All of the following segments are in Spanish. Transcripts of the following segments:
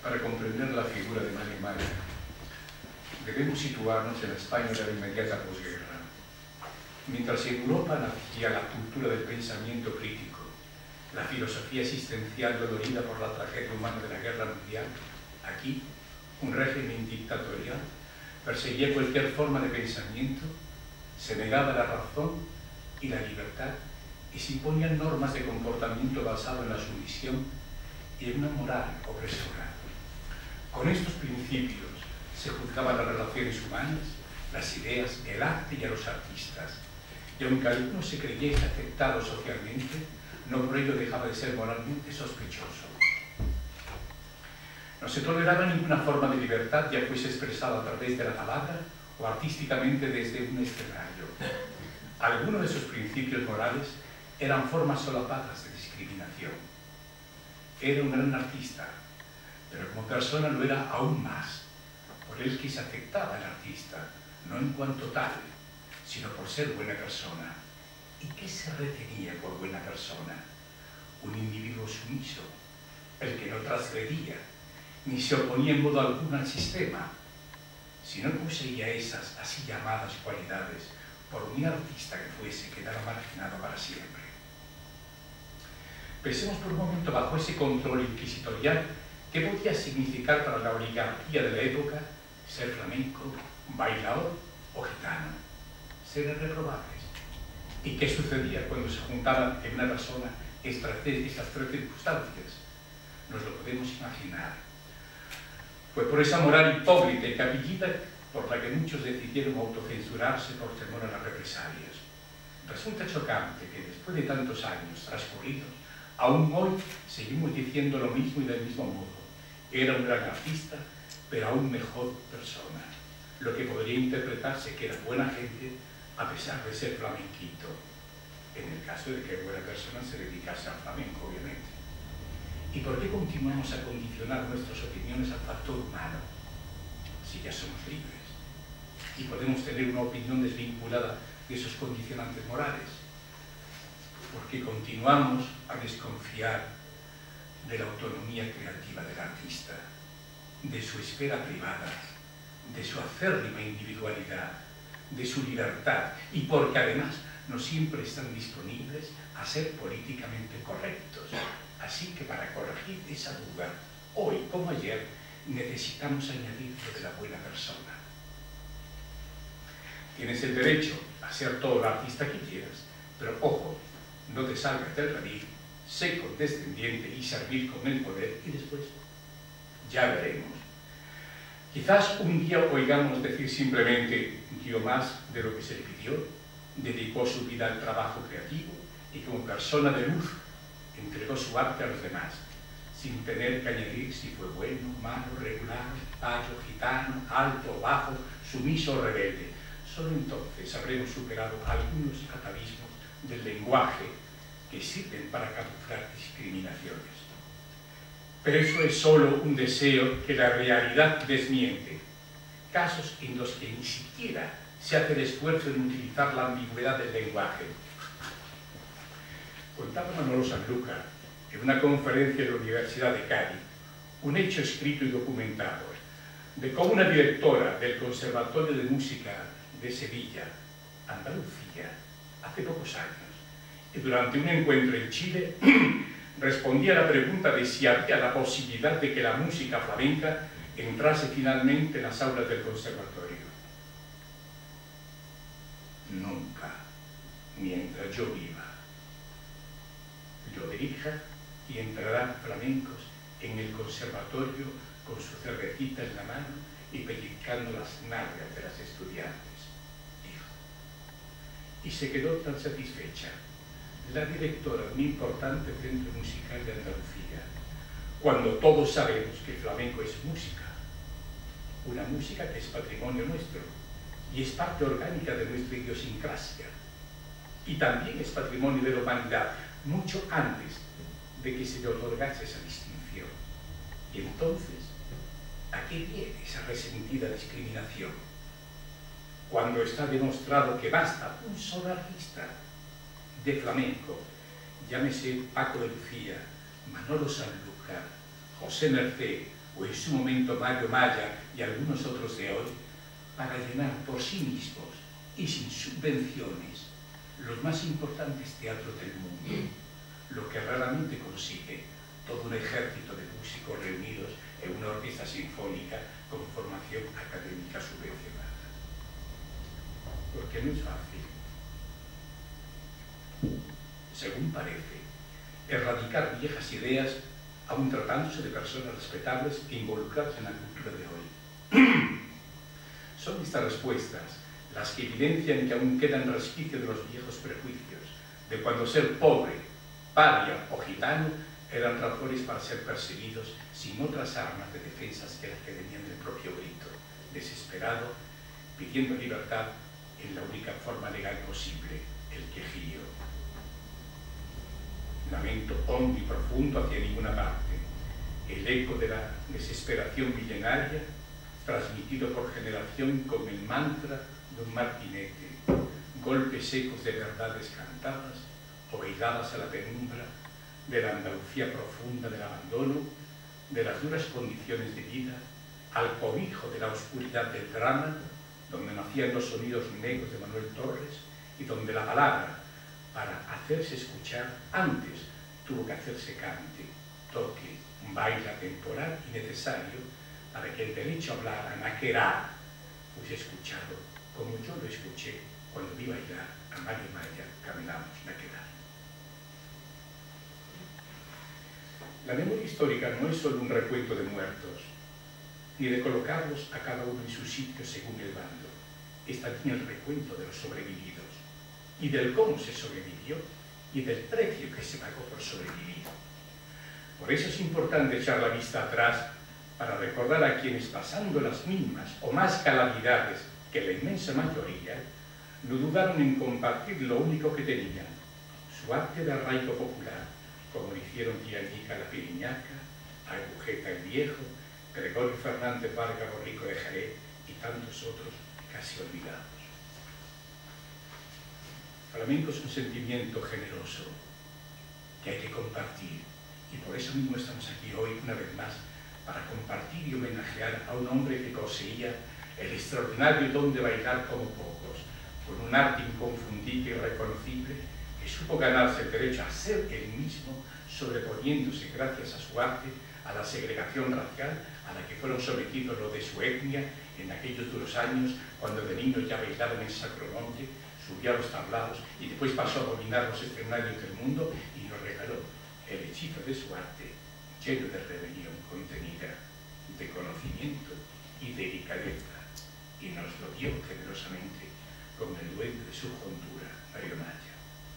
Para comprender la figura de Mario Mara, debemos situarnos en la España de la inmediata posguerra. Mientras en Europa nacía la cultura del pensamiento crítico, la filosofía existencial dolorida por la tragedia humana de la guerra mundial, aquí, un régimen dictatorial perseguía cualquier forma de pensamiento, se negaba la razón y la libertad y se imponían normas de comportamiento basado en la sumisión y en una moral opresora. Con estos principios se juzgaban las relaciones humanas, las ideas, el arte y a los artistas. Y aunque alguno se creyese aceptado socialmente, no por ello dejaba de ser moralmente sospechoso. No se toleraba ninguna forma de libertad, ya fuese expresada a través de la palabra o artísticamente desde un escenario. Algunos de sus principios morales eran formas solapadas de discriminación. Era un gran artista, pero como persona lo era aún más, por el que se aceptaba el artista, no en cuanto tal, sino por ser buena persona. ¿Y qué se retenía por buena persona? Un individuo sumiso, el que no transgredía, ni se oponía en modo alguno al sistema. Si no poseía esas así llamadas cualidades, por muy artista que fuese, quedaba marginado para siempre. Pensemos por un momento bajo ese control inquisitorial qué podía significar para la oligarquía de la época ser flamenco, bailador o gitano. Seres reprobables. ¿Y qué sucedía cuando se juntaban en una persona estas tres circunstancias? Nos lo podemos imaginar. Fue por esa moral hipócrita y capillita por la que muchos decidieron autocensurarse por temor a las represalias. Resulta chocante que después de tantos años transcurridos, aún hoy seguimos diciendo lo mismo y del mismo modo. Era un gran artista, pero aún mejor persona. Lo que podría interpretarse que era buena gente a pesar de ser flamenquito, en el caso de que buena persona se dedicase al flamenco, obviamente. ¿Y por qué continuamos a condicionar nuestras opiniones al factor humano, si ya somos libres? Y podemos tener una opinión desvinculada de esos condicionantes morales. Porque continuamos a desconfiar de la autonomía creativa del artista, de su esfera privada, de su acérrima individualidad, de su libertad, y porque además no siempre están disponibles a ser políticamente correctos. Así que para corregir esa duda, hoy como ayer, necesitamos añadir lo de la buena persona. Tienes el derecho a ser todo el artista que quieras, pero ojo, no te salgas del radil, sé condescendiente y servir con el poder y después ya veremos. Quizás un día oigamos decir simplemente dio más de lo que se le pidió, dedicó su vida al trabajo creativo y como persona de luz entregó su arte a los demás, sin tener que añadir si fue bueno, malo, regular, payo, gitano, alto o bajo, sumiso o rebelde. Solo entonces habremos superado algunos atavismos del lenguaje que sirven para camuflar discriminaciones. Pero eso es solo un deseo que la realidad desmiente. Casos en los que ni siquiera se hace el esfuerzo en utilizar la ambigüedad del lenguaje. Contaba Manolo Sanlúcar en una conferencia de la Universidad de Cádiz un hecho escrito y documentado de cómo una directora del Conservatorio de Música de Sevilla, Andalucía, hace pocos años, y durante un encuentro en Chile, respondía a la pregunta de si había la posibilidad de que la música flamenca entrase finalmente en las aulas del conservatorio. Nunca, mientras yo viva. Yo dirija y entrarán flamencos en el conservatorio con su cervecita en la mano y pellizcando las nalgas de las estudiantes, dijo. Y se quedó tan satisfecha la directora de un importante centro musical de Andalucía, cuando todos sabemos que el flamenco es música, una música que es patrimonio nuestro y es parte orgánica de nuestra idiosincrasia, y también es patrimonio de la humanidad, mucho antes de que se le otorgase esa distinción. Y entonces, ¿a qué viene esa resentida discriminación? Cuando está demostrado que basta un solo artista de flamenco, llámese Paco de Lucía, Manolo Sanlúcar, José Mercé o en su momento Mario Maya y algunos otros de hoy, para llenar por sí mismos y sin subvenciones los más importantes teatros del mundo, lo que raramente consigue todo un ejército de músicos reunidos en una orquesta sinfónica con formación académica subvencionada. Porque no es fácil, según parece, erradicar viejas ideas, aun tratándose de personas respetables e involucradas en la cultura de hoy. Son estas respuestas las que evidencian que aún quedan resquicios de los viejos prejuicios, de cuando ser pobre, paria o gitano eran razones para ser perseguidos sin otras armas de defensa que las que venían del propio grito, desesperado, pidiendo libertad en la única forma legal posible, el quejío. Lamento hondo y profundo hacia ninguna parte, el eco de la desesperación milenaria, transmitido por generación como el mantra de un martinete, golpes secos de verdades cantadas o bailadas a la penumbra de la Andalucía profunda del abandono, de las duras condiciones de vida, al cobijo de la oscuridad del drama, donde nacían los sonidos negros de Manuel Torres y donde la palabra, para hacerse escuchar, antes tuvo que hacerse cante, toque, un baile temporal y necesario para que el derecho a hablar, a naquerar, fuese escuchado como yo lo escuché cuando vi bailar a Mario Maya Caminamos Naquerar. La memoria histórica no es solo un recuento de muertos, ni de colocarlos a cada uno en su sitio según el bando. Es también el recuento de los sobrevividos, y del cómo se sobrevivió, y del precio que se pagó por sobrevivir. Por eso es importante echar la vista atrás para recordar a quienes, pasando las mismas o más calamidades que la inmensa mayoría, no dudaron en compartir lo único que tenían, su arte de arraigo popular, como lo hicieron Tianica la Piriñaca, Agujeta el Viejo, Gregorio Fernández Vargas Borrico de Jerez y tantos otros casi olvidados. Flamenco es un sentimiento generoso que hay que compartir, y por eso mismo estamos aquí hoy una vez más para compartir y homenajear a un hombre que poseía el extraordinario don de bailar como pocos, con un arte inconfundible y reconocible que supo ganarse el derecho a ser él mismo, sobreponiéndose gracias a su arte a la segregación racial a la que fueron sometidos los de su etnia en aquellos duros años, cuando de niños ya bailaban en Sacromonte, subía a los tablados y después pasó a dominar los escenarios del mundo y nos regaló el hechizo de su arte, lleno de rebelión contenida, de conocimiento y delicadeza, y nos lo dio generosamente con el duende de su hondura, Mario Maya.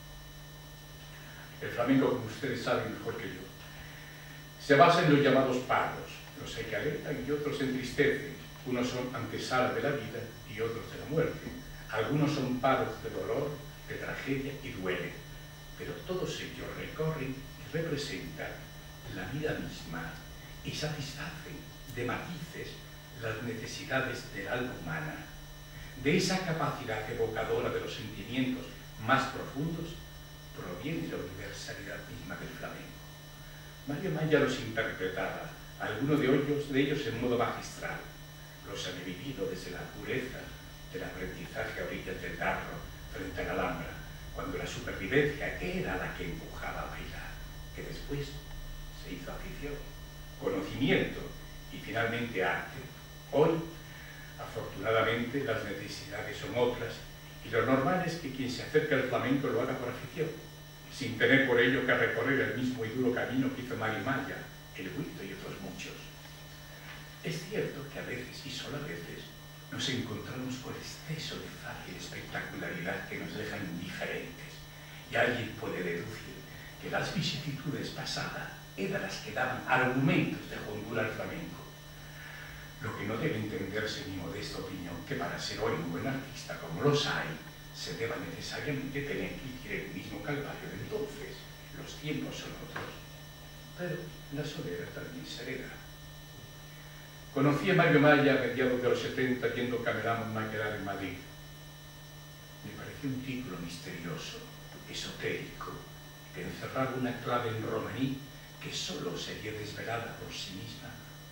El flamenco, como ustedes saben mejor que yo, se basa en los llamados paros, los que alentan y otros entristecen. Unos son antesala de la vida y otros de la muerte. Algunos son paros de dolor, de tragedia y duelen, pero todos ellos recorren y representan la vida misma y satisfacen de matices las necesidades del alma humana. De esa capacidad evocadora de los sentimientos más profundos proviene la universalidad misma del flamenco. Mario Maya los interpretaba, algunos de ellos en modo magistral. Los han vivido desde la pureza del aprendizaje a orillas del Darro frente a la Alhambra, cuando la supervivencia era la que empujaba a bailar, que después se hizo afición, conocimiento y finalmente arte. Hoy, afortunadamente, las necesidades son otras y lo normal es que quien se acerque al flamenco lo haga por afición, sin tener por ello que recorrer el mismo y duro camino que hizo Mario Maya, el Huito y otros muchos. Es cierto que a veces, y solo a veces, nos encontramos con exceso de fácil espectacularidad que nos deja indiferentes, y alguien puede deducir que las vicisitudes pasadas eran las que daban argumentos de hondura al flamenco. Lo que no debe entenderse en mi modesta opinión que para ser hoy un buen artista, como los hay, se deba necesariamente tener que ir el mismo calvario de entonces. Los tiempos son otros, pero la soledad también se hereda. Conocí a Mario Maya a mediados de los 70 yendo Caminamos Naquerar en Madrid. Me pareció un título misterioso, esotérico, que encerraba una clave en romaní que solo sería desvelada por sí misma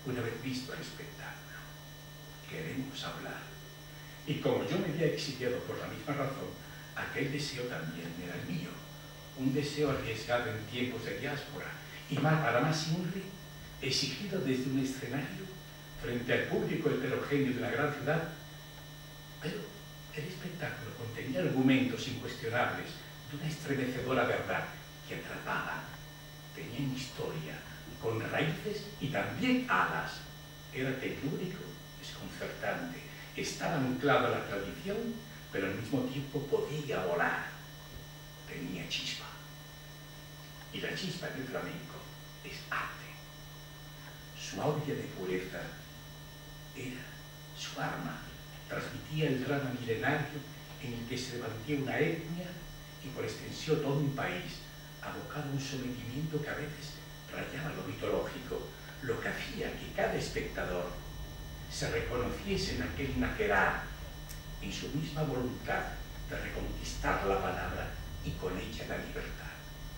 una vez visto el espectáculo. Queremos hablar. Y como yo me había exiliado por la misma razón, aquel deseo también era el mío. Un deseo arriesgado en tiempos de diáspora y para más siempre exigido desde un escenario frente al público heterogéneo de la gran ciudad. Pero el espectáculo contenía argumentos incuestionables de una estremecedora verdad que atrapaba. Tenían historia, con raíces y también alas. Era telúrico, desconcertante, estaba anclado a la tradición, pero al mismo tiempo podía volar. Tenía chispa. Y la chispa del flamenco es arte. Su aurea de pureza era su arma. Transmitía el drama milenario en el que se levantía una etnia y por extensión todo un país, abocado a un sometimiento que a veces rayaba lo mitológico, lo que hacía que cada espectador se reconociese en aquel naquerá, en su misma voluntad de reconquistar la palabra y con ella la libertad.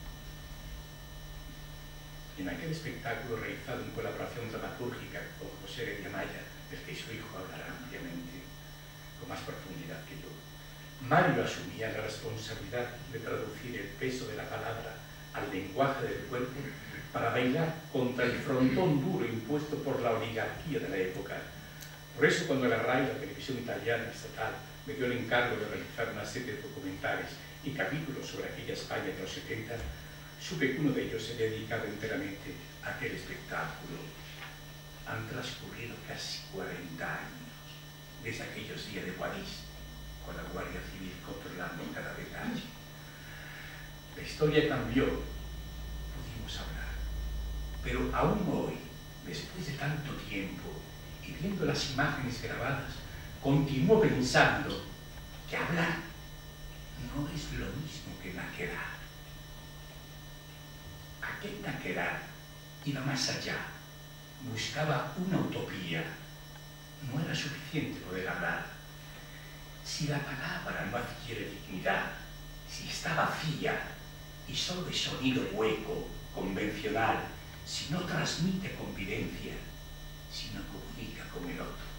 En aquel espectáculo realizado en colaboración dramatúrgica con José Heredia Maya, del que su hijo hablará ampliamente, con más profundidad que yo, Mario asumía la responsabilidad de traducir el peso de la palabra al lenguaje del cuerpo para bailar contra el frontón duro impuesto por la oligarquía de la época. Por eso cuando la RAI, la televisión italiana estatal, me dio el encargo de realizar una serie de documentales y capítulos sobre aquella España de los 70, supe que uno de ellos se había dedicado enteramente a aquel espectáculo. Han transcurrido casi 40 años desde aquellos días de Guadix, con la Guardia Civil controlando cada detalle. La historia cambió, pudimos hablar, pero aún hoy, después de tanto tiempo, y viendo las imágenes grabadas, continúo pensando que hablar no es lo mismo que naquerar. Aquel naquerar iba más allá, buscaba una utopía. No era suficiente poder hablar. Si la palabra no adquiere dignidad, si está vacía y solo es sonido hueco, convencional, si no transmite convivencia, si no comunica con el otro.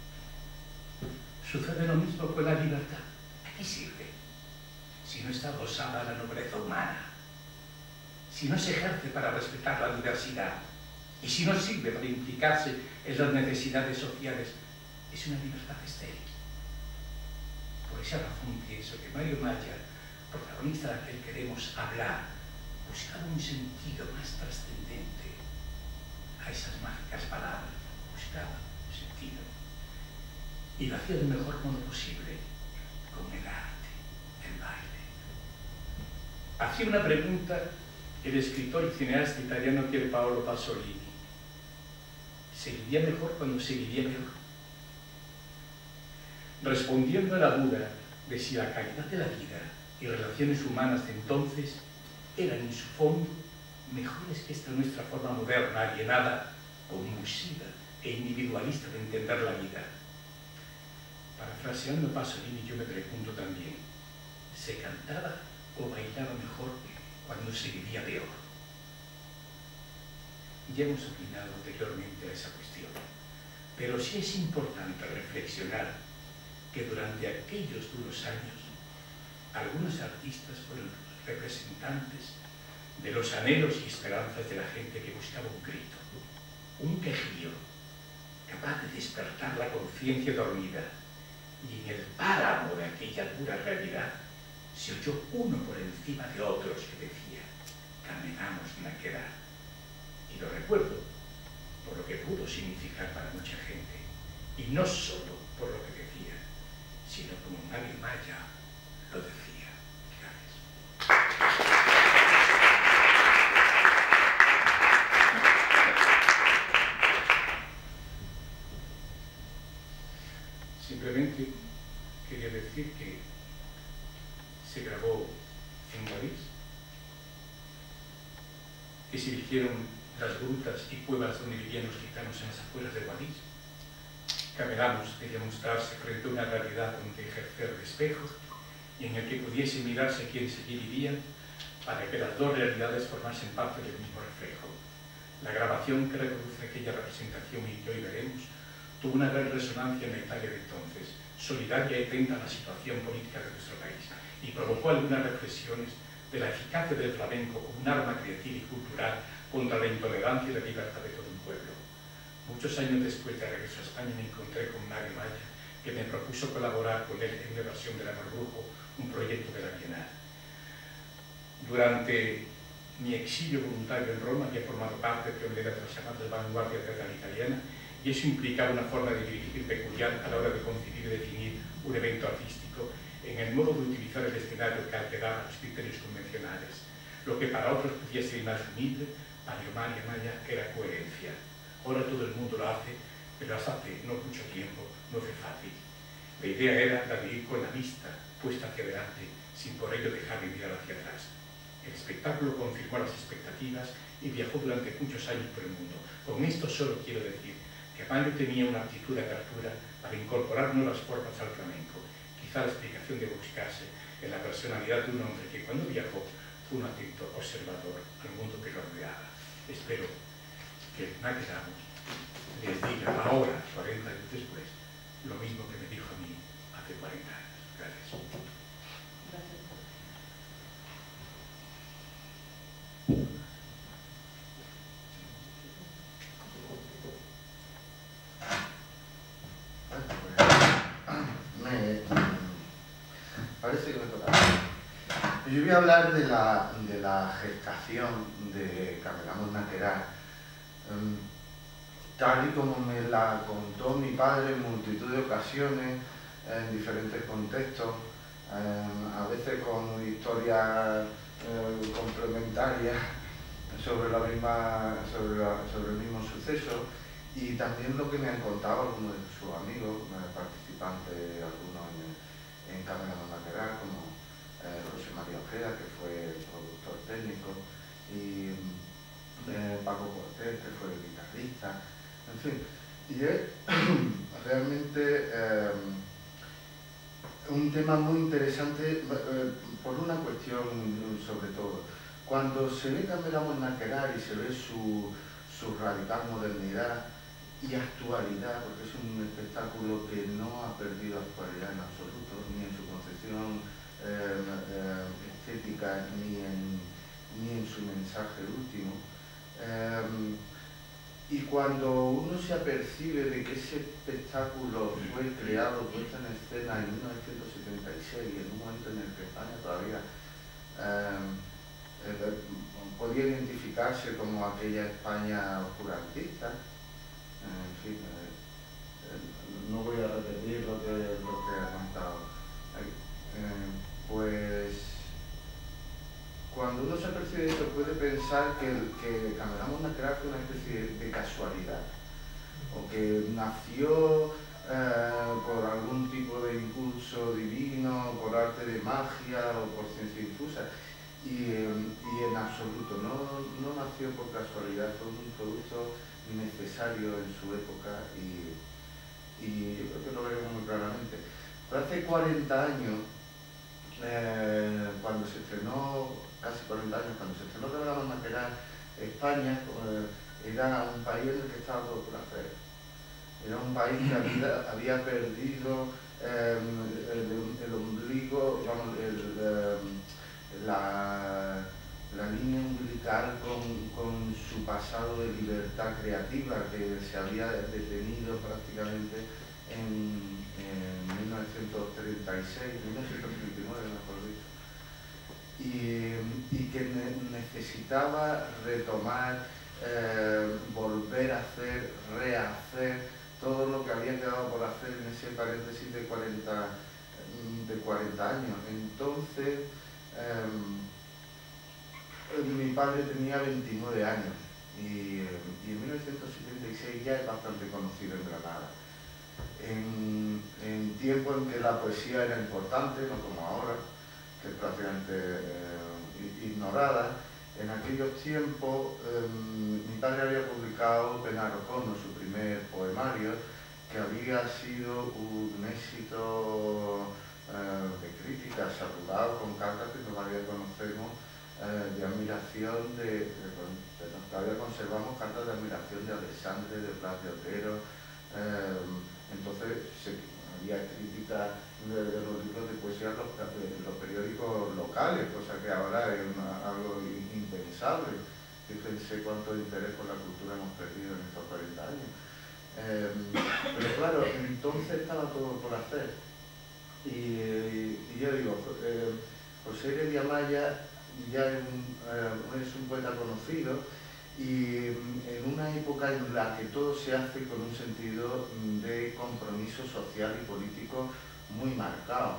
Sucede lo mismo con la libertad. ¿A qué sirve? Si no está adosada a la nobleza humana, si no se ejerce para respetar la diversidad y si no sirve para implicarse en las necesidades sociales, es una libertad estéril. Por esa razón pienso que Mario Maya, protagonista de aquel Queremos hablar, buscaba un sentido más trascendente a esas mágicas palabras, buscaba un sentido. Y lo hacía del mejor modo posible, con el arte, el baile. Hacía una pregunta el escritor y cineasta italiano Pierpaolo Pasolini. ¿Se vivía mejor cuando se vivía mejor? Respondiendo a la duda de si la calidad de la vida y relaciones humanas de entonces eran en su fondo mejores que esta nuestra forma moderna, alienada, convulsiva e individualista de entender la vida. Parafraseando a Pasolini, yo me pregunto también, ¿se cantaba o bailaba mejor cuando se vivía peor? Ya hemos opinado anteriormente a esa cuestión, pero sí es importante reflexionar que durante aquellos duros años algunos artistas fueron representantes de los anhelos y esperanzas de la gente que buscaba un grito, un quejío, capaz de despertar la conciencia dormida, y en el páramo de aquella dura realidad se oyó uno por encima de otros que decía: caminamos naquerar. Y lo recuerdo por lo que pudo significar para mucha gente, y no solo por lo que decía, sino como Mario Maya lo decía. Gracias. Simplemente quería decir que se grabó en Guadix, que se hicieron las grutas y cuevas donde vivían los gitanos en las afueras de Guadix. Camelamos quería mostrarse frente a una realidad donde ejercer de espejo y en el que pudiese mirarse quienes allí vivían, para que las dos realidades formasen parte del mismo reflejo. La grabación grabación que reproduce aquella representación y que hoy veremos tuvo una gran resonancia en la Italia de entonces, solidaria y atenta a la situación política de nuestro país, y provocó algunas reflexiones de la eficacia del flamenco como un arma creativa y cultural contra la intolerancia y la libertad de todo un pueblo. Muchos años después de regreso a España me encontré con Mario Maya, que me propuso colaborar con él en una versión del Amor Brujo, un proyecto de la Bienal. Durante mi exilio voluntario en Roma había formado parte pionera de las llamadas vanguardias teatral italiana, y eso implicaba una forma de dirigir peculiar a la hora de concebir y definir un evento artístico en el modo de utilizar el escenario que alteraba los criterios convencionales. Lo que para otros podía ser inasumible, para Mario Maya era coherencia. Ahora todo el mundo lo hace, pero hasta hace no mucho tiempo no fue fácil. La idea era la de ir con la vista puesta hacia adelante, sin por ello dejar de mirar hacia atrás. El espectáculo confirmó las expectativas y viajó durante muchos años por el mundo. Con esto solo quiero decir que Mario tenía una actitud de apertura para incorporar nuevas formas al flamenco. Quizá la explicación debe buscarse en la personalidad de un hombre que cuando viajó fue un atento observador al mundo que lo rodeaba. Espero que Maqueda les diga ahora, 40 años después, lo mismo que me dijo a mí hace 40 años. Gracias. Parece que me toca. Yo voy a hablar de la gestación de Cameramos Náquera, tal y como me la contó mi padre en multitud de ocasiones, en diferentes contextos, a veces con historias complementarias sobre el mismo suceso, y también lo que me han contado algunos de sus amigos, participantes, algunos en Cameramos Náquera, como José María Ojeda, que fue el productor técnico, y Paco Cortés, que fue el guitarrista, en fin. Y es realmente un tema muy interesante por una cuestión sobre todo. Cuando se ve Cameramos Náquera y se ve su radical modernidad y actualidad, porque es un espectáculo que no ha perdido actualidad en absoluto, ni en su concepción estética, ni en su mensaje último. Y cuando uno se apercibe de que ese espectáculo fue creado, puesto en escena en 1976, en un momento en el que España todavía podía identificarse como aquella España oscurantista, en fin, no voy a repetir lo que ha contado. Pues cuando uno se apercibe de esto puede pensar que Cameramos Náquera fue una especie de casualidad, o que nació por algún tipo de impulso divino, por arte de magia o por ciencia infusa, y en absoluto, no nació por casualidad, fue un producto necesario en su época, y yo creo que lo veremos muy claramente. Pero hace 40 años, cuando se estrenó, casi 40 años, cuando se estrenó Cameramos Náquera, España era un país en el que estaba todo por hacer. Era un país que había perdido el ombligo, vamos, la línea umbilical con su pasado de libertad creativa, que se había detenido prácticamente en 1936, 1939 mejor dicho, y que necesitaba retomar, volver a hacer, rehacer todo lo que había quedado por hacer en ese paréntesis de 40 años. Entonces, mi padre tenía 29 años y en 1976 ya es bastante conocido en Granada. En tiempo en que la poesía era importante, no como ahora, que es prácticamente ignorada, en aquellos tiempos mi padre había publicado Penarrocono, su primer poemario, que había sido un éxito de crítica, saludado con cartas que todavía conocemos de admiración todavía conservamos cartas de admiración de Alexandre, de Blas de Otero. Entonces había críticas de los libros de poesía en los periódicos locales, cosa que ahora es algo impensable. Fíjense cuánto interés por la cultura hemos perdido en estos 40 años. Pero claro, entonces estaba todo por hacer. Y yo digo, José Heredia Maya ya es un poeta conocido, y en una época en la que todo se hace con un sentido de compromiso social y político muy marcado.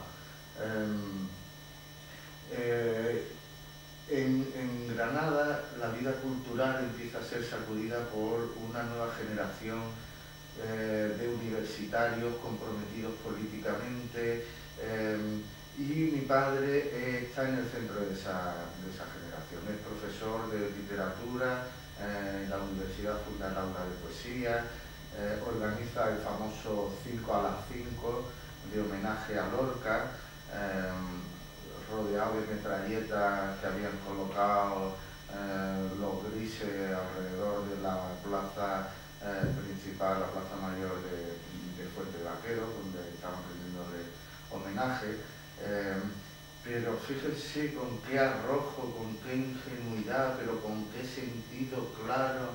En Granada la vida cultural empieza a ser sacudida por una nueva generación de universitarios comprometidos políticamente, y mi padre está en el centro de esa generación. Es profesor de literatura en la universidad, funda el aula de poesía, organiza el famoso 5 a las 5 de homenaje a Lorca, rodeado de metralletas que habían colocado los grises alrededor de la plaza principal, la plaza mayor de Fuente Vaquero, donde estaban rendiéndole homenaje. Pero fíjense con qué arrojo, con qué ingenuidad, pero con qué sentido claro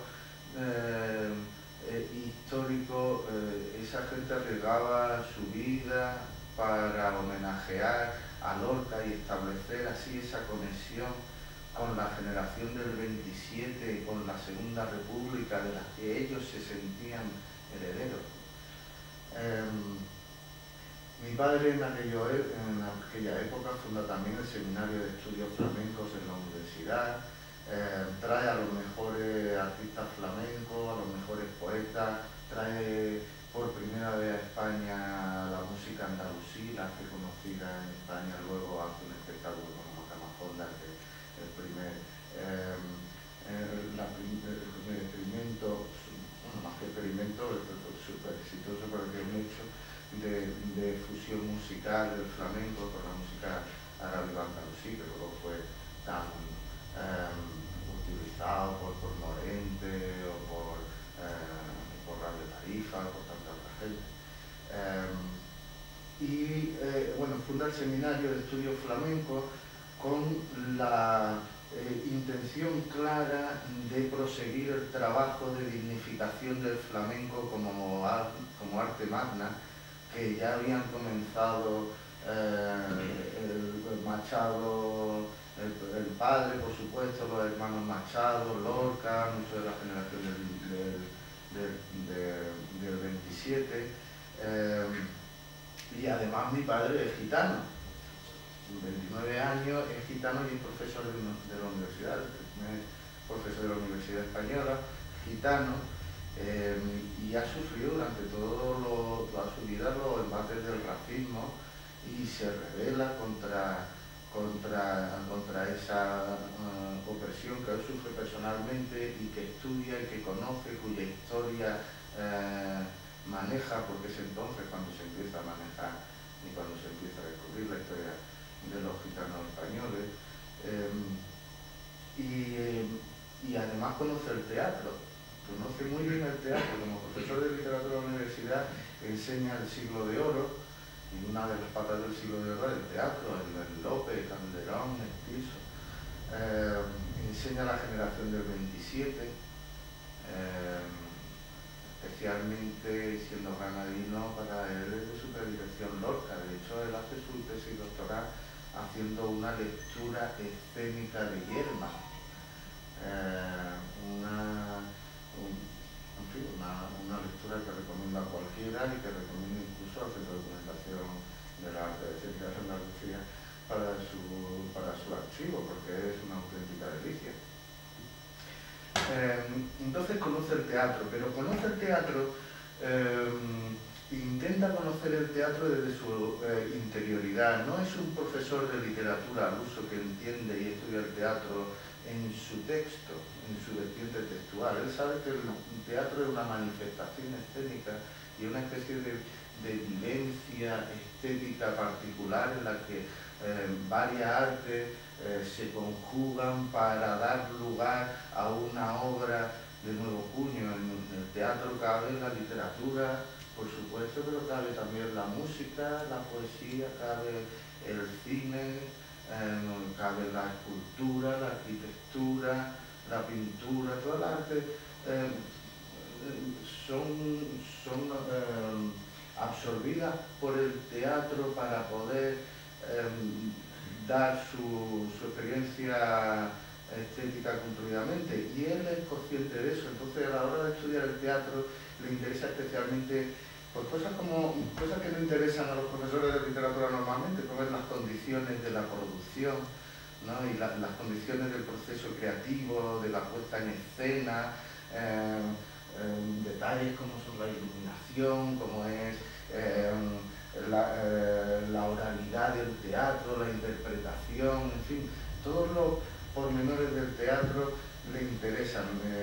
histórico, esa gente arriesgaba su vida para homenajear a Lorca y establecer así esa conexión con la generación del 27, con la Segunda República, de la que ellos se sentían herederos. Mi padre en aquella época funda también el Seminario de Estudios Flamencos en la universidad, trae a los mejores artistas flamencos, a los mejores poetas, trae por primera vez a España la música andalusí, la hace conocida en España, luego hace un espectáculo con Macamafonda, que el primer experimento, bueno, más que experimento, súper exitoso, porque es un hecho de fusión musical del flamenco con la música árabe andalusí, que luego fue tan utilizado por Morente o por Radio Tarifa, por tanta otra gente. Bueno, funda el Seminario de Estudios Flamencos con la intención clara de proseguir el trabajo de dignificación del flamenco como arte magna, que ya habían comenzado el Machado, el padre, por supuesto, los hermanos Machado, Lorca, muchos de la generación del 27, y además mi padre es gitano, 29 años, es gitano y es profesor de la universidad, es profesor de la Universidad Española, gitano, y ha sufrido durante toda su vida los embates del racismo y se rebela contra esa opresión que él sufre personalmente y que estudia y que conoce, cuya historia maneja, porque es entonces cuando se empieza a manejar y cuando se empieza a descubrir la historia de los gitanos españoles. Y además conoce el teatro. Conoce muy bien el teatro. Como profesor de literatura de la universidad enseña el Siglo de Oro, y una de las patas del Siglo de Oro es el teatro, el López, Calderón, el Piso. Enseña la generación del 27, especialmente siendo granadino, para él es de superdirección Lorca. De hecho, él hace su tesis doctoral haciendo una lectura escénica de Yerma. Una lectura que recomiendo a cualquiera y que recomiendo incluso al Centro de Documentación de la Arte Escénica de Andalucía para su archivo, porque es una auténtica delicia. Entonces conoce el teatro, pero conoce el teatro, intenta conocer el teatro desde su interioridad. No es un profesor de literatura al uso que entiende y estudia el teatro en su texto, en su vertiente textual. Él sabe que el teatro es una manifestación escénica y una especie de vivencia estética particular en la que varias artes se conjugan para dar lugar a una obra de nuevo cuño. En el teatro cabe la literatura, por supuesto, pero cabe también la música, la poesía, cabe el cine, cabe la escultura, la arquitectura, la pintura, todas las artes son absorbidas por el teatro para poder dar su experiencia estética concluidamente, y él es consciente de eso. Entonces, a la hora de estudiar el teatro le interesa especialmente pues cosas que no interesan a los profesores de literatura normalmente, como es las condiciones de la producción, ¿no? Y las condiciones del proceso creativo, de la puesta en escena, detalles como son la iluminación, como es la oralidad del teatro, la interpretación, en fin, todos los pormenores del teatro le interesan.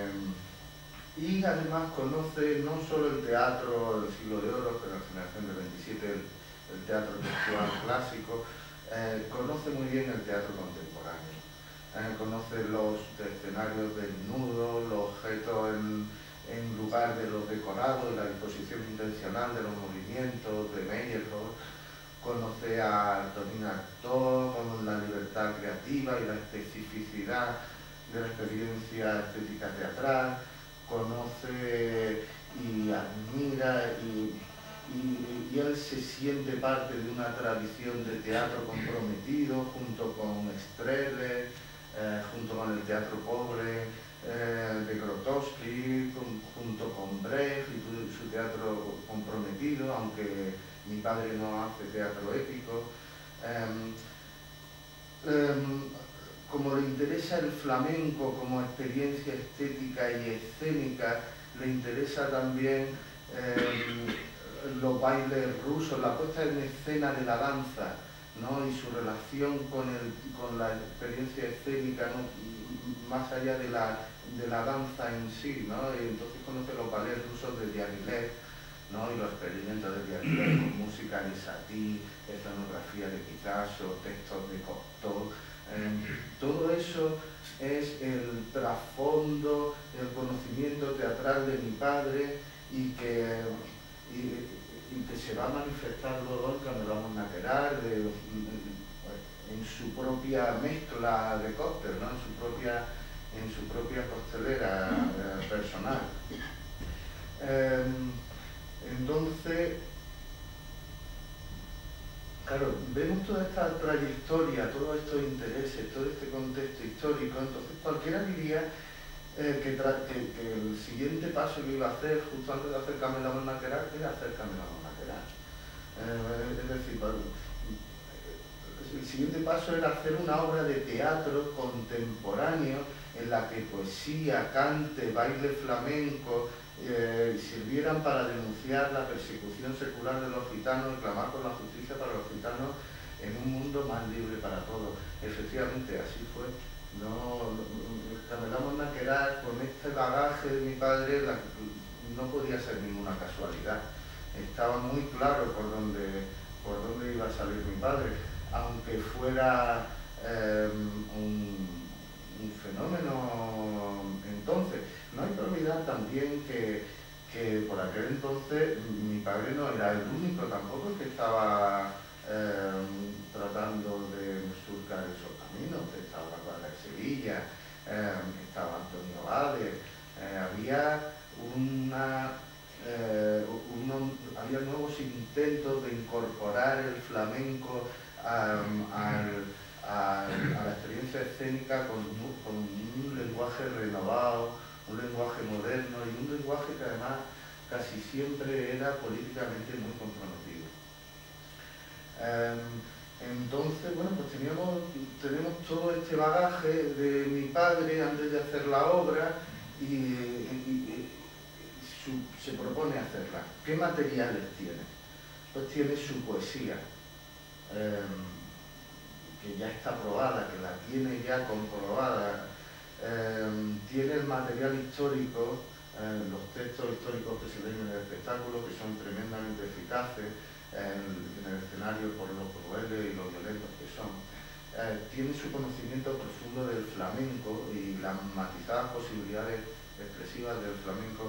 Y además conoce no solo el teatro del siglo de oro, que es la generación del 27, el teatro textual clásico, conoce muy bien el teatro contemporáneo. Conoce los escenarios desnudos, los objetos en lugar de los decorados, y la disposición intencional de los movimientos de Meyerhold. Conoce a Antonin Artaud con la libertad creativa y la especificidad de la experiencia estética teatral. Conoce y admira y él se siente parte de una tradición de teatro comprometido junto con Strehler, junto con el teatro pobre de Grotowski, junto con Brecht y su teatro comprometido, aunque mi padre no hace teatro épico. Como le interesa el flamenco como experiencia estética y escénica, le interesa también los bailes rusos, la puesta en escena de la danza, ¿no? Y su relación con la experiencia escénica, ¿no? Más allá de la danza en sí, ¿no? Y entonces conoce los ballets rusos de Diaghilev, ¿no? Y los experimentos de Diaghilev con música de Satie, escenografía de Picasso, textos de Cocteau. Todo eso es el trasfondo, el conocimiento teatral de mi padre, y que se va a manifestar luego en Camelamos Naquerar, en su propia mezcla de cóctel, ¿no? en su propia costelera personal. Entonces, claro, vemos toda esta trayectoria, todos estos intereses, todo este contexto histórico. Entonces cualquiera diría que el siguiente paso que iba a hacer, justo antes de hacer Camelamos Naquerar, era hacer Camelamos Naquerar. Es decir, el siguiente paso era hacer una obra de teatro contemporáneo en la que poesía, cante, baile flamenco sirvieran para denunciar la persecución secular de los gitanos y clamar por la justicia para los gitanos en un mundo más libre para todos. Efectivamente, así fue. Camelamos Naquerar, con este bagaje de mi padre, no podía ser ninguna casualidad. Estaba muy claro por dónde iba a salir mi padre, aunque fuera un fenómeno entonces. No hay que olvidar también que por aquel entonces mi padre no era el único tampoco que estaba tratando de surcar esos caminos. Estaba Rafael de Sevilla, estaba Antonio Bade, había nuevos intentos de incorporar el flamenco a la experiencia escénica con un lenguaje renovado, un lenguaje moderno y un lenguaje que además casi siempre era políticamente muy comprometido. Entonces, bueno, pues tenemos todo este bagaje de mi padre antes de hacer la obra y se propone hacerla. ¿Qué materiales tiene? Pues tiene su poesía, que ya está probada, que la tiene ya comprobada. Tiene el material histórico, los textos históricos que se leen en el espectáculo, que son tremendamente eficaces. en el escenario por lo crueles y lo violentos que son. Tiene su conocimiento profundo del flamenco y las matizadas posibilidades expresivas del flamenco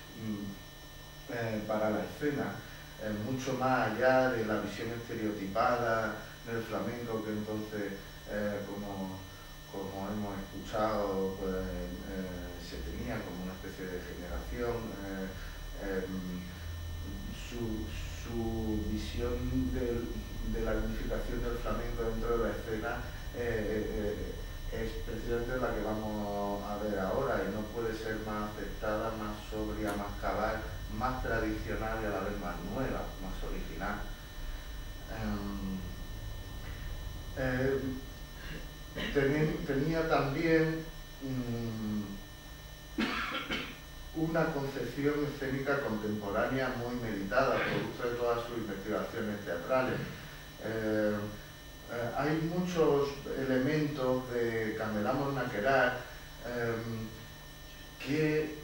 para la escena, mucho más allá de la visión estereotipada del flamenco que entonces, como hemos escuchado, pues, se tenía como una especie de generación. Su visión de la unificación del flamenco dentro de la escena es precisamente la que vamos a ver ahora, y no puede ser más aceptada, más sobria, más cabal, más tradicional y a la vez más nueva, más original. Tenía también una concepción escénica contemporánea muy meditada, producto de todas sus investigaciones teatrales. Hay muchos elementos de Candelamos Naquerar que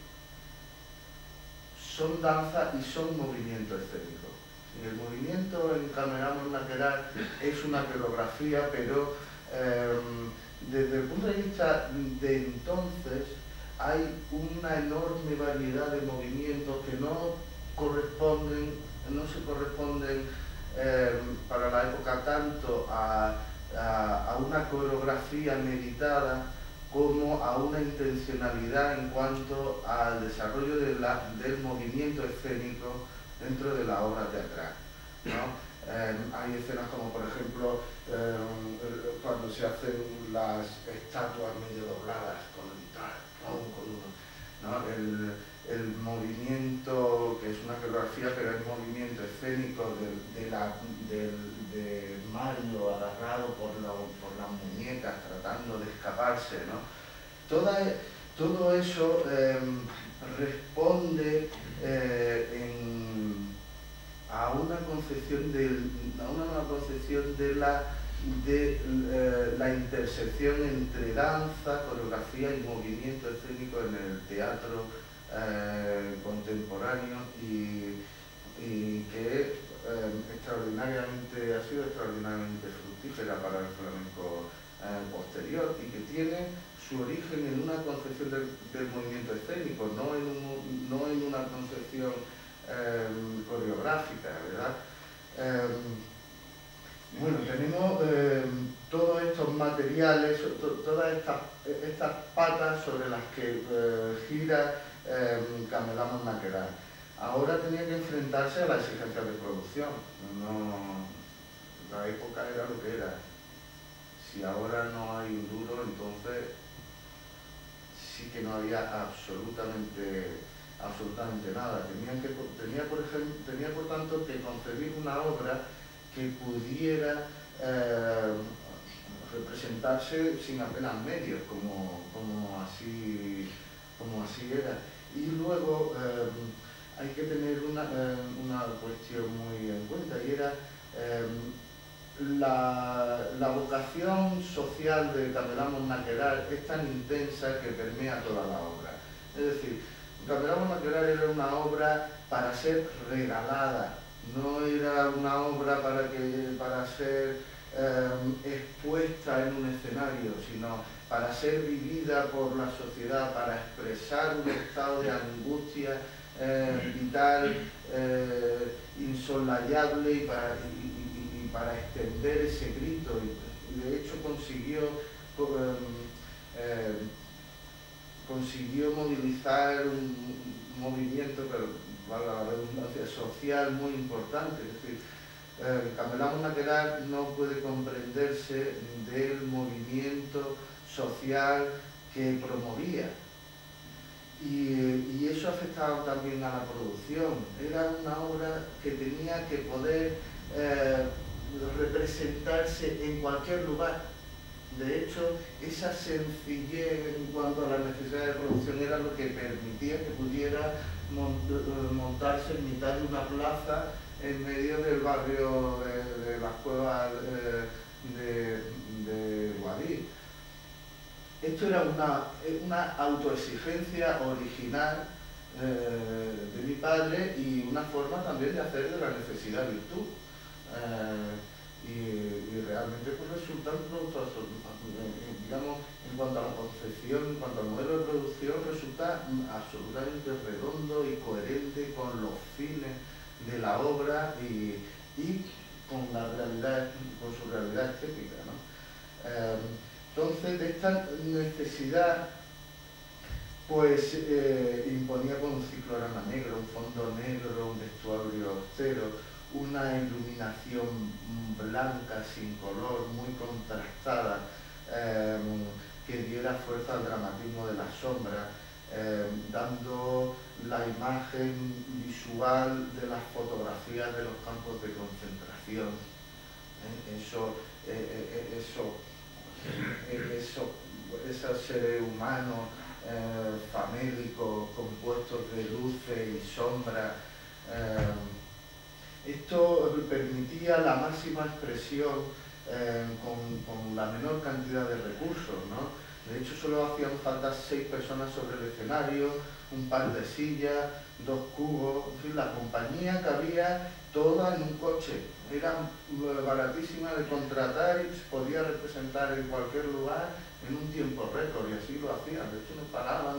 son danza y son movimiento escénico. Y el movimiento en Candelamos Naquerar es una coreografía, pero desde el punto de vista de entonces hay una enorme variedad de movimientos que no se corresponden para la época tanto a una coreografía meditada como a una intencionalidad en cuanto al desarrollo del movimiento escénico dentro de la obra teatral, ¿no? Hay escenas como, por ejemplo, cuando se hacen las estatuas medio dobladas con ¿no? El movimiento, que es una coreografía, pero el movimiento escénico de Mario agarrado por las muñecas tratando de escaparse, ¿no? Todo eso responde a una concepción de la intersección entre danza, coreografía y movimiento escénico en el teatro contemporáneo, y que ha sido extraordinariamente fructífera para el flamenco posterior, y que tiene su origen en una concepción del movimiento escénico, no en una concepción coreográfica, ¿verdad? Bueno, tenemos todos estos materiales, todas estas patas sobre las que gira Candelamos Naquerar. Ahora tenía que enfrentarse a la exigencia de producción. La época era lo que era. Si ahora no hay un duro, entonces sí que no había absolutamente nada. Tenía por tanto que concebir una obra que pudiera representarse sin apenas medios, como así era. Y luego hay que tener una cuestión muy en cuenta, y era la vocación social de Candelamos Naquerar es tan intensa que permea toda la obra. Es decir, Candelamos Naquerar era una obra para ser regalada, no era una obra para ser expuesta en un escenario, sino para ser vivida por la sociedad, para expresar un estado de angustia vital, insolayable, y para extender ese grito. Y de hecho consiguió movilizar un movimiento, valga la redundancia, social muy importante. Es decir, Candelamos Naquerar no puede comprenderse del movimiento social que promovía, y eso afectaba también a la producción. Era una obra que tenía que poder representarse en cualquier lugar. De hecho, esa sencillez en cuanto a la necesidad de producción era lo que permitía que pudiera montarse en mitad de una plaza en medio del barrio de las cuevas de Guadix. Esto era una autoexigencia original de mi padre, y una forma también de hacer de la necesidad virtud. y realmente pues resultan productos, digamos, en cuanto a la concepción, en cuanto al modelo de producción, resulta absolutamente redondo y coherente con los fines de la obra y con la realidad, con su realidad estética, ¿no? Entonces, de esta necesidad, pues imponía con un ciclorama negro, un fondo negro, un vestuario austero, una iluminación blanca, sin color, muy contrastada, que diera fuerza al dramatismo de la sombra, dando la imagen visual de las fotografías de los campos de concentración. Esos seres humanos famélicos, compuestos de luces y sombras. Esto permitía la máxima expresión con la menor cantidad de recursos, ¿no? De hecho, solo hacían falta 6 personas sobre el escenario, un par de sillas, 2 cubos, en fin, la compañía cabía toda en un coche. Era baratísima de contratar y se podía representar en cualquier lugar en un tiempo récord, y así lo hacían. De hecho, no paraban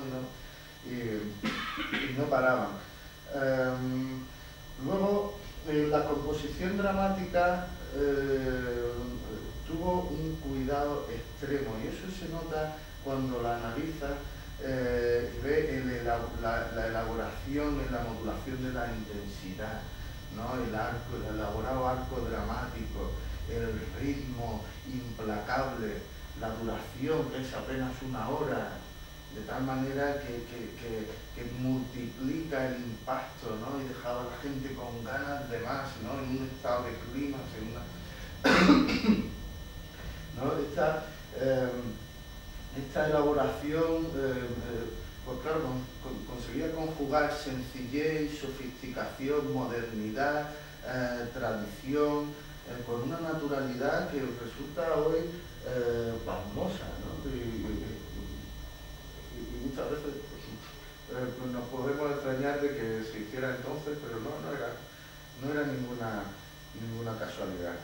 y no paraban. Luego, la composición dramática tuvo un cuidado extremo, y eso se nota cuando la analiza, ve la elaboración en la modulación de la intensidad, ¿no? El elaborado arco dramático, el ritmo implacable, la duración, que es apenas 1 hora, de tal manera que multiplica el impacto, ¿no? Y dejaba a la gente con ganas de más, ¿no? En un estado de clímax, ¿no? Esta elaboración, pues claro, conseguía conjugar sencillez, sofisticación, modernidad, tradición, con una naturalidad que resulta hoy pasmosa, ¿no? Y muchas veces pues nos podemos extrañar de que se hiciera entonces, pero no era ninguna casualidad.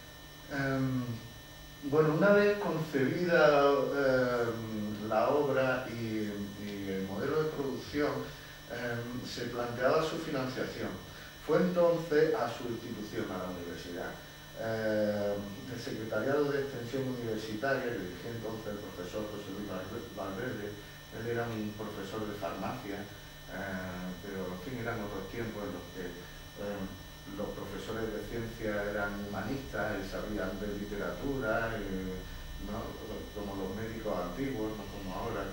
Bueno, una vez concebida la obra y el modelo de producción, se planteaba su financiación. Fue entonces a su institución, a la universidad. El Secretariado de Extensión Universitaria, que dirigía entonces el profesor José Luis Valverde. Él era un profesor de farmacia, pero en fin, eran otros tiempos en los que los profesores de ciencia eran humanistas y sabían de literatura, ¿no? Como los médicos antiguos, no como ahora.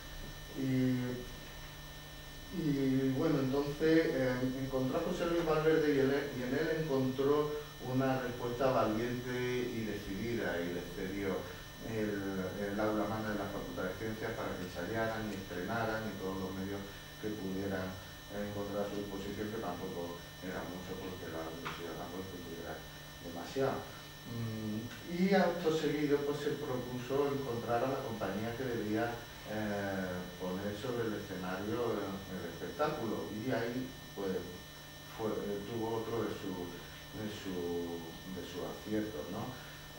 Y bueno, entonces encontró a José Luis Valverde y en él encontró una respuesta valiente y decidida, y le cedió el aula magna de la Facultad de Ciencias para que ensayaran y estrenaran y todos los medios que pudieran encontrar a su disposición, que tampoco era mucho porque la universidad tampoco tuviera demasiado. Y acto seguido pues se propuso encontrar a la compañía que debía poner sobre el escenario el espectáculo, y ahí pues tuvo otro de sus aciertos, ¿no?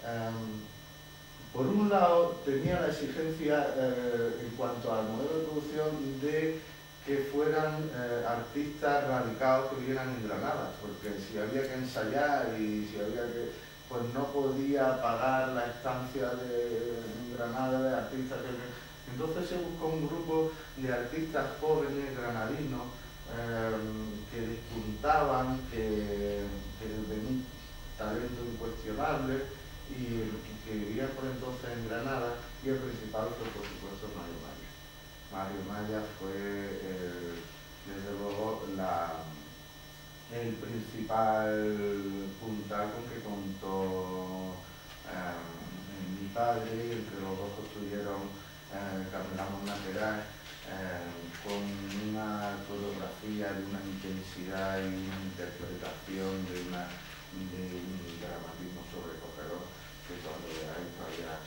Por un lado tenía la exigencia en cuanto al modelo de producción de que fueran artistas radicados que vivieran en Granada, porque si había que ensayar y si había que, pues no podía pagar la estancia en Granada de artistas entonces se buscó un grupo de artistas jóvenes granadinos que despuntaban, que de un talento incuestionable y que vivían por entonces en Granada, y el principal fue por supuesto Mario Maya. Mario Maya fue desde luego el principal puntal con que contó mi padre. Entre los dos construyeron caminamos lateral con una coreografía de una intensidad y una interpretación de un dramatismo sobrecogedor que cuando veáis todavía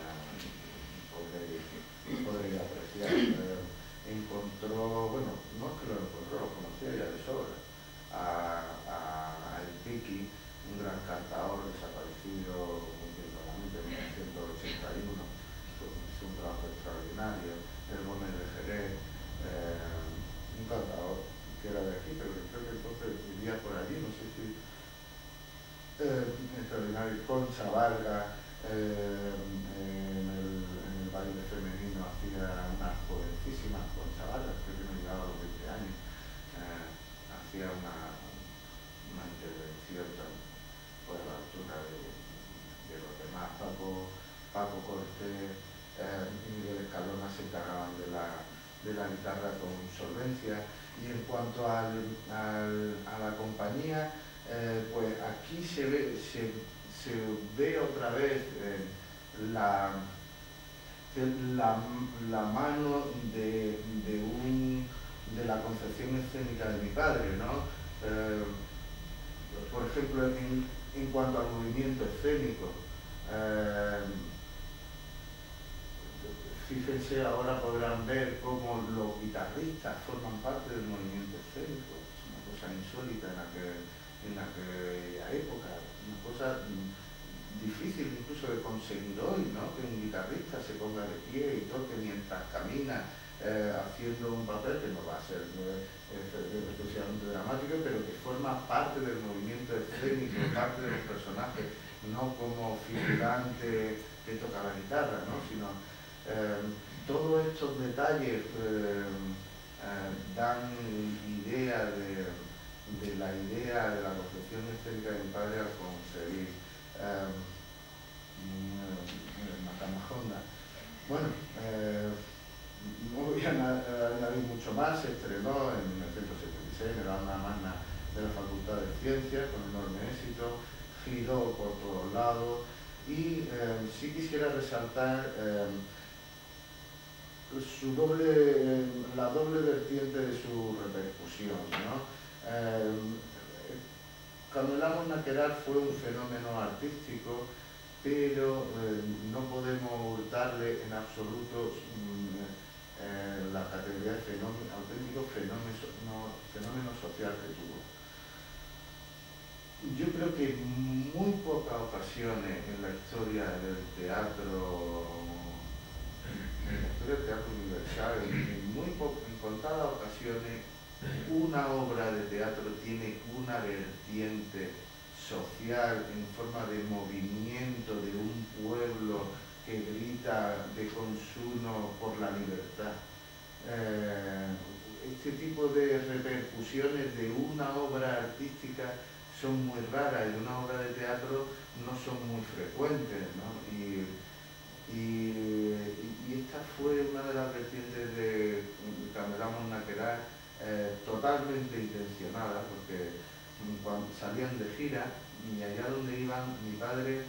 podréis apreciar. Encontró, bueno, no es que lo encontró, lo conocía ya de sobra, a El Piqui, un gran cantador desaparecido últimamente en 1981, hizo un trabajo extraordinario, el Gómez de Jerez, un cantador que era de aquí, pero que creo que entonces vivía por allí, no sé si extraordinario, Concha Varga, en el baile femenino hacía una jovencísima Concha Varga, creo que no llegaba a los 20 años, hacía una intervención pues, a la altura de los demás. Paco Cortés y Miguel Escalona se encargaban de la guitarra con solvencia. Y en cuanto a la compañía, pues aquí se ve otra vez la mano de la concepción escénica de mi padre, ¿no? Por ejemplo, en cuanto al movimiento escénico, fíjense, ahora podrán ver cómo los guitarristas forman parte del movimiento escénico. Es una cosa insólita en aquella época, una cosa difícil incluso de conseguir hoy, ¿no? Que un guitarrista se ponga de pie y toque mientras camina, haciendo un papel que no va a ser especialmente dramático, pero que forma parte del movimiento escénico, parte de los personajes, no como figurante que toca la guitarra, ¿no? Sino todos estos detalles dan idea de la idea de la concepción escénica de mi padre al concebir Matamajonda. Bueno, no voy a añadir mucho más. Se estrenó en 1976 en el aula magna de la Facultad de Ciencias con enorme éxito, giró por todos lados y sí quisiera resaltar la doble vertiente de su repercusión, ¿no? Carmelamo Naqueral fue un fenómeno artístico, pero no podemos hurtarle en absoluto la categoría de auténtico fenómeno social que tuvo. Yo creo que en muy pocas ocasiones en la historia del teatro, universal, en contadas ocasiones, una obra de teatro tiene una vertiente social en forma de movimiento de un pueblo que grita de consumo por la libertad. Este tipo de repercusiones de una obra artística son muy raras y de una obra de teatro no son muy frecuentes, ¿no? Y esta fue una de las vertientes de Carmelamo Naqueral, totalmente intencionada, porque cuando salían de gira y allá donde iban, mi padre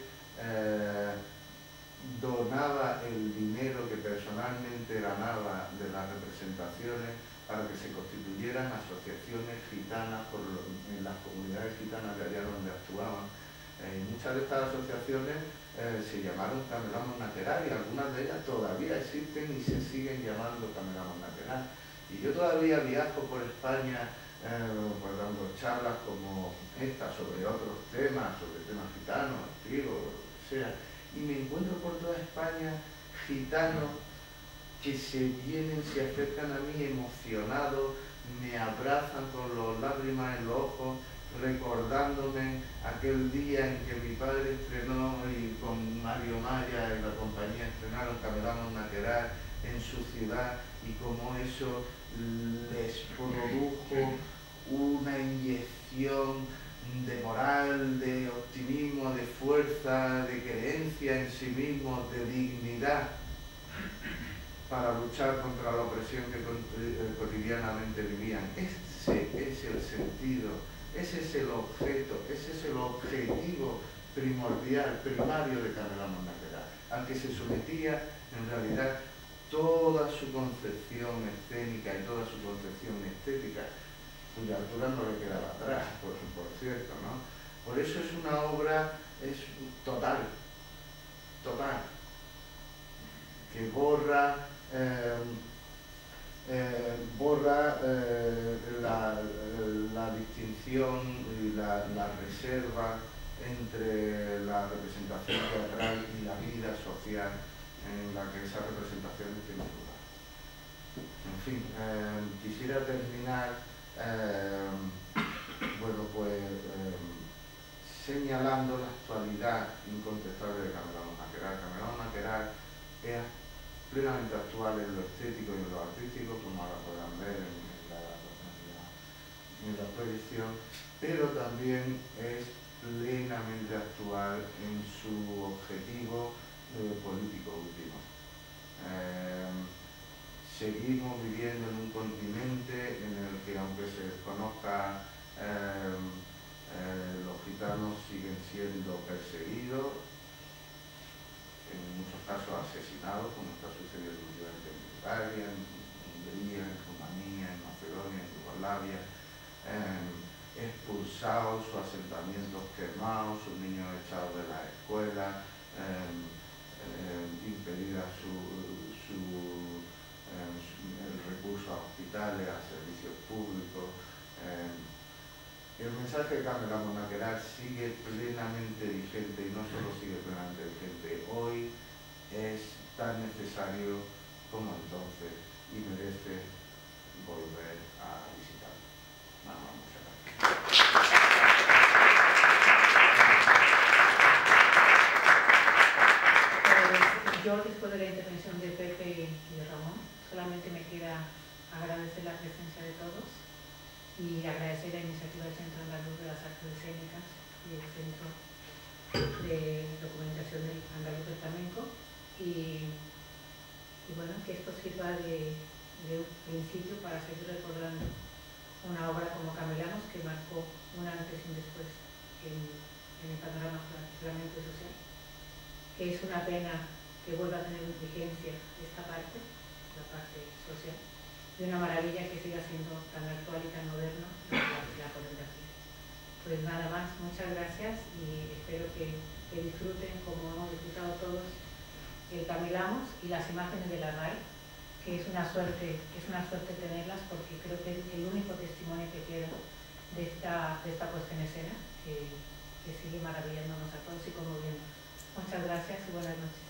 donaba el dinero que personalmente ganaba de las representaciones para que se constituyeran asociaciones gitanas en las comunidades gitanas de allá donde actuaban. Muchas de estas asociaciones se llamaron Carmelamo Naqueral y algunas de ellas todavía existen y se siguen llamando Carmelamo Naqueral. Y yo todavía viajo por España pues dando charlas como esta sobre otros temas gitanos, antiguos, lo que sea, y me encuentro por toda España gitanos que se vienen, se acercan a mí emocionados, me abrazan con las lágrimas en los ojos, recordándome aquel día en que mi padre estrenó y con Mario Maya y la compañía estrenaron Carmelamo Naqueral en su ciudad y cómo eso les produjo una inyección de moral, de optimismo, de fuerza, de creencia en sí mismos, de dignidad para luchar contra la opresión que cotidianamente vivían. Ese es el sentido, ese es el objeto, ese es el objetivo primordial, primario de Carmelamo Naqueral, al que se sometía en realidad toda su concepción escénica y toda su concepción estética, cuya altura no le quedaba atrás, por cierto, ¿no? Por eso es una obra total, que borra la distinción y la reserva entre la representación teatral y la vida social en la que esas representaciones tienen lugar. En fin, quisiera terminar señalando la actualidad incontestable de Camelamos Naquerar. Camelamos Naquerar es plenamente actual en lo estético y en lo artístico, como ahora podrán ver en la proyección, pero también es plenamente actual en su objetivo político último. Seguimos viviendo en un continente en el que, aunque se desconozca, los gitanos siguen siendo perseguidos, en muchos casos asesinados, como está sucediendo últimamente en Bulgaria, en Hungría, en Rumanía, en Macedonia, en Yugoslavia, expulsados, sus asentamientos quemados, sus niños echados de la escuela, impedida el recurso a hospitales, a servicios públicos. El mensaje de Camelamos Naquerar sigue plenamente vigente, y no solo sigue plenamente vigente hoy, es tan necesario como entonces y merece volver a visitarlo. Nada más, muchas gracias. Yo, después de la intervención de Pepe y de Ramón, solamente me queda agradecer la presencia de todos y agradecer la iniciativa del Centro Andaluz de las Artes Escénicas y el Centro de Documentación del Andaluz del Flamenco, y bueno, que esto sirva de un principio para seguir recordando una obra como Camelamos, que marcó un antes y un después en el panorama flamenco y social, que es una pena que vuelva a tener vigencia esta parte, la parte social, y una maravilla que siga siendo tan actual y tan moderno la coreografía. Pues nada más, muchas gracias y espero que disfruten, como hemos disfrutado todos, el Camelamos y las imágenes de la RAI, que es una suerte tenerlas, porque creo que es el único testimonio que queda de esta puesta en escena, que sigue maravillándonos a todos y conmoviéndonos. Muchas gracias y buenas noches.